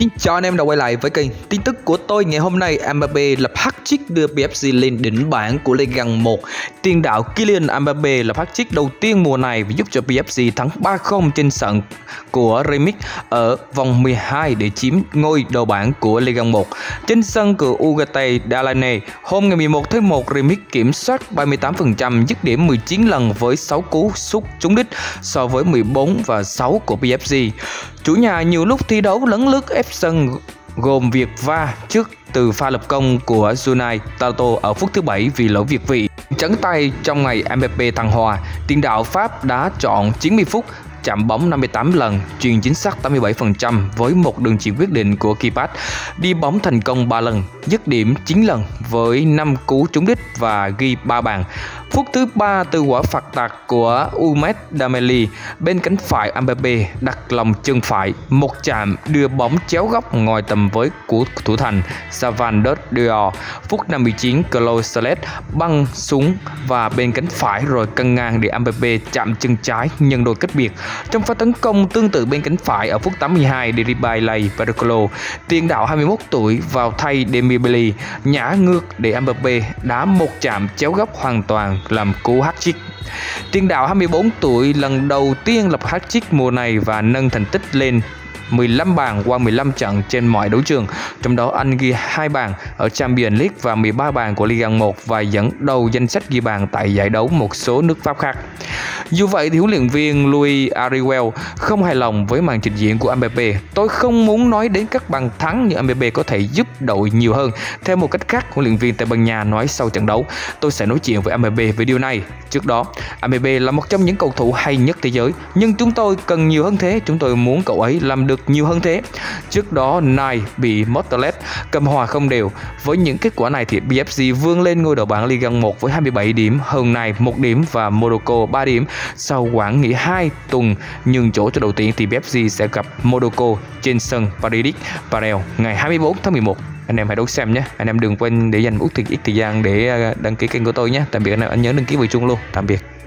Xin chào anh em đã quay lại với kênh tin tức của tôi ngày hôm nay. Mbappé lập hat-trick đưa PSG lên đỉnh bảng của Ligue 1. Tiền đạo Kylian Mbappé lập hat-trick đầu tiên mùa này và giúp cho PSG thắng 3-0 trên sân của Reims ở vòng 12 để chiếm ngôi đầu bảng của Ligue 1. Trên sân của UGT Dalane, hôm ngày 11 tháng 1, Reims kiểm soát 38%, dứt điểm 19 lần với 6 cú sút trúng đích so với 14 và 6 của PSG. Chủ nhà nhiều lúc thi đấu lấn lướt ép sân, gồm việc va trước từ pha lập công của Junai Tato ở phút thứ 7 vì lỗi việt vị. Trắng tay trong ngày Mbappé thăng hoa, tiền đạo Pháp đã chọn 90 phút, chạm bóng 58 lần, chuyền chính xác 87% với một đường chuyền quyết định của Kipat, đi bóng thành công 3 lần, dứt điểm 9 lần với 5 cú trúng đích và ghi 3 bàn. Phút thứ 3 từ quả phạt tạt của Umed Dameli, bên cánh phải Mbappé đặt lòng chân phải, một chạm đưa bóng chéo góc ngoài tầm với của thủ thành Salvador Dior. Phút 59, Closelet băng súng và bên cánh phải rồi căng ngang để Mbappé chạm chân trái nhân đôi cách biệt. Trong pha tấn công tương tự bên cánh phải ở phút 82, Deribailey Barcolo, tiền đạo 21 tuổi vào thay Dembele, nhả ngược để Mbappé đá một chạm chéo góc hoàn toàn làm cú hat-trick. Tiền đạo 24 tuổi lần đầu tiên lập hat-trick mùa này và nâng thành tích lên 15 bàn qua 15 trận trên mọi đấu trường, trong đó anh ghi 2 bàn ở Champions League và 13 bàn của Ligue 1 và dẫn đầu danh sách ghi bàn tại giải đấu một số nước Pháp khác. Dù vậy thì huấn luyện viên Luis Ariel không hài lòng với màn trình diễn của Mbappé. Tôi không muốn nói đến các bàn thắng nhưng Mbappé có thể giúp đội nhiều hơn. Theo một cách khác, huấn luyện viên Tây Ban Nha nói sau trận đấu: tôi sẽ nói chuyện với Mbappé về điều này. Trước đó, Mbappé là một trong những cầu thủ hay nhất thế giới, nhưng chúng tôi cần nhiều hơn thế, chúng tôi muốn cậu ấy làm được nhiều hơn thế. Trước đó, Nice bị Mortalet cầm hòa không đều. Với những kết quả này thì PSG vươn lên ngôi đầu bảng Ligue 1 với 27 điểm, hơn Nice 1 điểm và Monaco 3 điểm. Sau quãng nghỉ 2 tuần nhường chỗ cho đội tuyển thì PSG sẽ gặp Monaco trên sân Paris Paris ngày 24 tháng 11. Anh em hãy đón xem nhé. Anh em đừng quên để dành ít thời gian để đăng ký kênh của tôi nhé. Tạm biệt anh em, nhớ đăng ký vào chuông luôn. Tạm biệt.